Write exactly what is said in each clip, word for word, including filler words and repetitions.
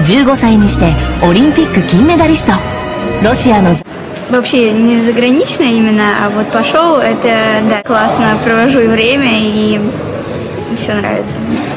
じゅうごさいにしてオリンピック金メダリスト。ロシアの Вообще не загранично именно, а вот пошел, это, да, классно провожу время и все нравится.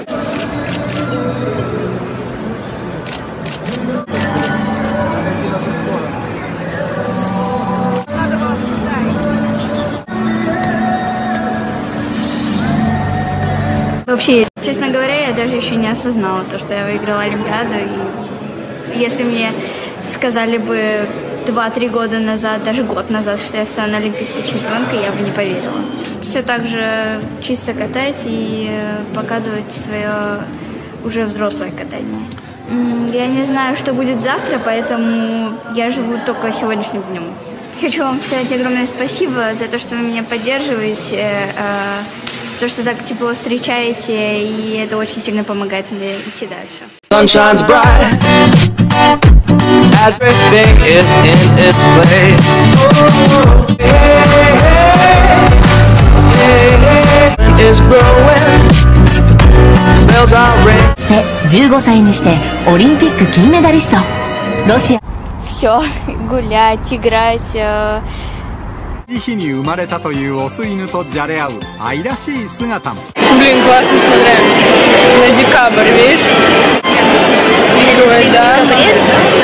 Вообще, честно говоря, я даже еще не осознала то, что я выиграла Олимпиаду. И если мне сказали бы два-три года назад, даже год назад, что я стану олимпийской чемпионкой, я бы не поверила. Все так же чисто катать и показывать свое уже взрослое катание. Я не знаю, что будет завтра, поэтому я живу только сегодняшним днем. Хочу вам сказать огромное спасибо за то, что вы меня поддерживаете, то, что так тепло встречаете, и это очень сильно помогает мне идти дальше. Everything is in its place. Is growing. Bells are ringing. じゅうごさいにしてオリンピック金メダリスト。ロシア。Все, гулять, играть. 日に生まれたというオス犬とじゃれ合う愛らしい姿も。 Блин, классно, смотря. На декабрь, видишь? Да.